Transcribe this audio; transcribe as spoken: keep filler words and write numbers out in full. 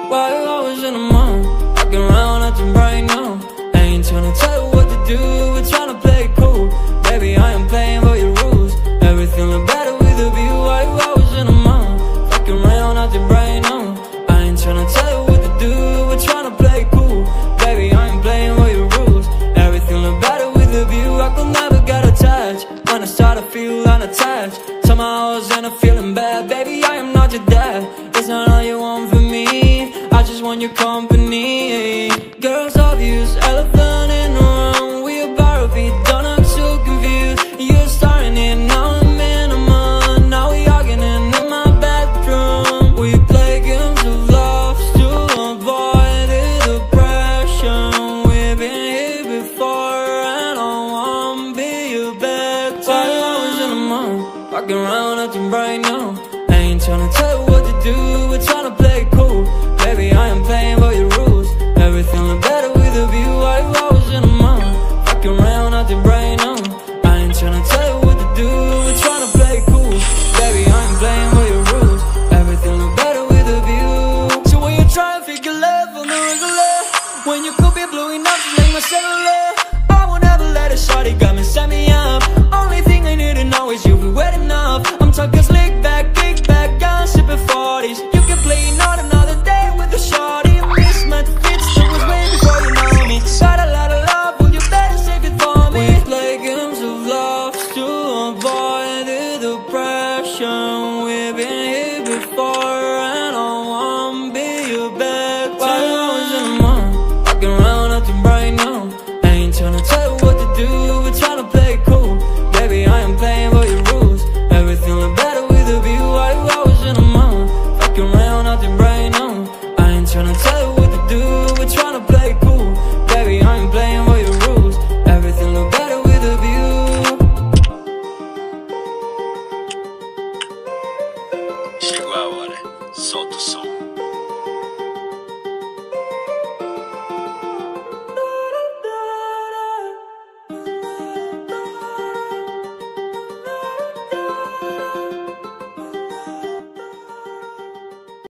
Why you always in the mood? Walking around acting right now. I ain't tryna tell you what to do, we're tryna play it cool. Baby, I am playing by your rules. Everything look better with a view. Why you always in the mood? Walking around acting right now. I ain't tryna tell you what to do, we're tryna play it cool. Baby, I ain't playing by your rules. Everything look better with a view. I could never get attached. When I start to feel unattached, somehow I was in a feeling bad. Baby, I am not your dad. It's not all you want from me, I just want your company. Girls obvious, elephant in the room. We a bar feet, don't act so confused. You're starting it, now I'm in a month. Now we arguing in my bedroom. We play games of love to avoid the depression. We've been here before and I wanna be your bed. Why you always in the mood? Walking around acting right now. I ain't tryna tell you what to do, we're tryna play it cool. Baby, I am playing by your rules. Everything look better with a view. Why you always in the mood? Fucking around acting right now. I ain't tryna tell you what to do, we're tryna play it cool. Baby, I am playing by your rules. Everything look better with a view. So when you try and figure love on the regular, when you could be blowing up just like my cellular, I won't ever let a shorty got me, set me up. Only thing I need to know is you be wet enough. I'm talking slick back, kick back, I'm sipping forties. You can play not another day with a shorty. Mismatch fits, that was way before you know me. Got a lot of love, well you better save it for me. We play games of love to avoid the depression. We've been here before and I wanna be your bed. Why you always in the mood? Walking around acting right now. I ain't tryna tell you what to do, we're tryna play